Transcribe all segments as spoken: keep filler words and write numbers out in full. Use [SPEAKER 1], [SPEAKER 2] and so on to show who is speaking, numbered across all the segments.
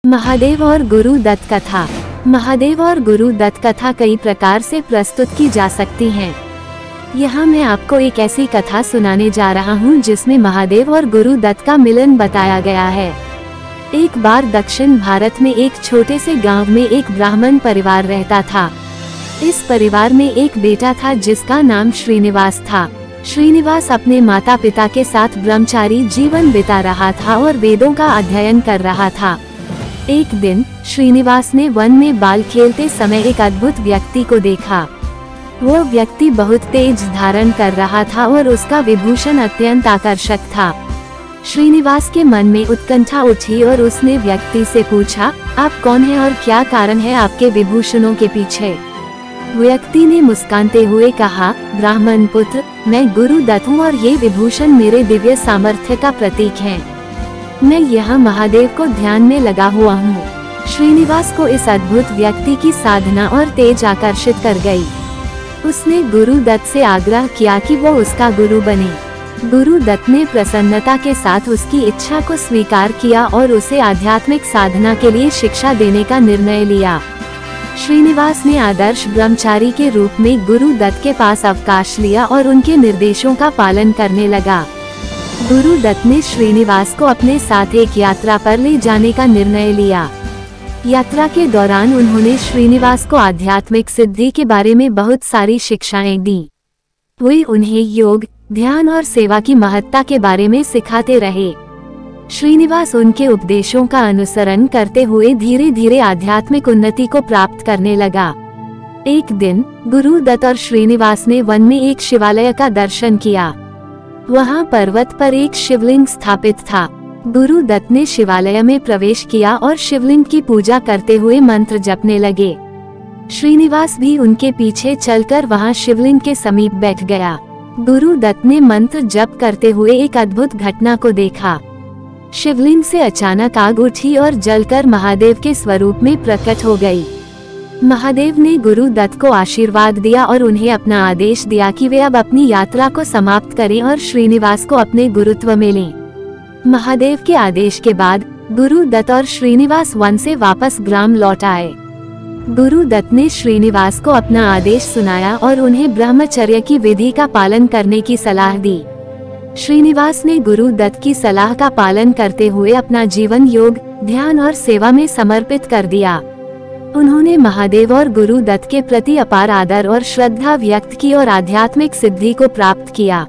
[SPEAKER 1] महादेव और गुरु दत्त कथा। महादेव और गुरु दत्त कथा कई प्रकार से प्रस्तुत की जा सकती हैं। यहाँ मैं आपको एक ऐसी कथा सुनाने जा रहा हूँ जिसमें महादेव और गुरु दत्त का मिलन बताया गया है। एक बार दक्षिण भारत में एक छोटे से गांव में एक ब्राह्मण परिवार रहता था। इस परिवार में एक बेटा था जिसका नाम श्रीनिवास था। श्रीनिवास अपने माता पिता के साथ ब्रह्मचारी जीवन बिता रहा था और वेदों का अध्ययन कर रहा था। एक दिन श्रीनिवास ने वन में बाल खेलते समय एक अद्भुत व्यक्ति को देखा। वो व्यक्ति बहुत तेज धारण कर रहा था और उसका विभूषण अत्यंत आकर्षक था। श्रीनिवास के मन में उत्कंठा उठी और उसने व्यक्ति से पूछा, आप कौन हैं और क्या कारण है आपके विभूषणों के पीछे? व्यक्ति ने मुस्कुराते हुए कहा, ब्राह्मण पुत्र, मैं गुरु दत्त हूँ और ये विभूषण मेरे दिव्य सामर्थ्य का प्रतीक है। मैं यहाँ महादेव को ध्यान में लगा हुआ हूँ। श्रीनिवास को इस अद्भुत व्यक्ति की साधना और तेज आकर्षित कर गई। उसने गुरु दत्त से आग्रह किया कि वो उसका गुरु बने। गुरु दत्त ने प्रसन्नता के साथ उसकी इच्छा को स्वीकार किया और उसे आध्यात्मिक साधना के लिए शिक्षा देने का निर्णय लिया। श्रीनिवास ने आदर्श ब्रह्मचारी के रूप में गुरु दत्त के पास अवकाश लिया और उनके निर्देशों का पालन करने लगा। गुरु दत्त ने श्रीनिवास को अपने साथ एक यात्रा पर ले जाने का निर्णय लिया। यात्रा के दौरान उन्होंने श्रीनिवास को आध्यात्मिक सिद्धि के बारे में बहुत सारी शिक्षाएं दी। वे उन्हें योग, ध्यान और सेवा की महत्ता के बारे में सिखाते रहे। श्रीनिवास उनके उपदेशों का अनुसरण करते हुए धीरे धीरे आध्यात्मिक उन्नति को प्राप्त करने लगा। एक दिन गुरु दत्त और श्रीनिवास ने वन में एक शिवालय का दर्शन किया। वहां पर्वत पर एक शिवलिंग स्थापित था। गुरु दत्त ने शिवालय में प्रवेश किया और शिवलिंग की पूजा करते हुए मंत्र जपने लगे। श्रीनिवास भी उनके पीछे चलकर वहां शिवलिंग के समीप बैठ गया। गुरु दत्त ने मंत्र जप करते हुए एक अद्भुत घटना को देखा। शिवलिंग से अचानक आग उठी और जलकर महादेव के स्वरूप में प्रकट हो गई। महादेव ने गुरु दत्त को आशीर्वाद दिया और उन्हें अपना आदेश दिया कि वे अब अपनी यात्रा को समाप्त करें और श्रीनिवास को अपने गुरुत्व में लें। महादेव के आदेश के बाद गुरु दत्त और श्रीनिवास वन से वापस ग्राम लौट आए। गुरु दत्त ने श्रीनिवास को अपना आदेश सुनाया और उन्हें ब्रह्मचर्य की विधि का पालन करने की सलाह दी। श्रीनिवास ने गुरु दत्त की सलाह का पालन करते हुए अपना जीवन योग, ध्यान और सेवा में समर्पित कर दिया। उन्होंने महादेव और गुरु दत्त के प्रति अपार आदर और श्रद्धा व्यक्त की और आध्यात्मिक सिद्धि को प्राप्त किया।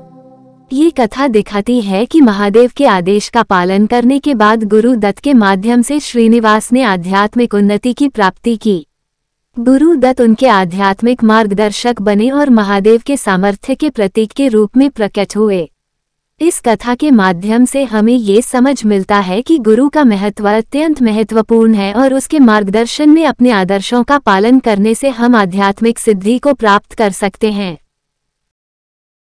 [SPEAKER 1] ये कथा दिखाती है कि महादेव के आदेश का पालन करने के बाद गुरु दत्त के माध्यम से श्रीनिवास ने आध्यात्मिक उन्नति की प्राप्ति की। गुरु दत्त उनके आध्यात्मिक मार्गदर्शक बने और महादेव के सामर्थ्य के प्रतीक के रूप में प्रकट हुए। इस कथा के माध्यम से हमें ये समझ मिलता है कि गुरु का महत्व अत्यंत महत्वपूर्ण है और उसके मार्गदर्शन में अपने आदर्शों का पालन करने से हम आध्यात्मिक सिद्धि को प्राप्त कर सकते हैं।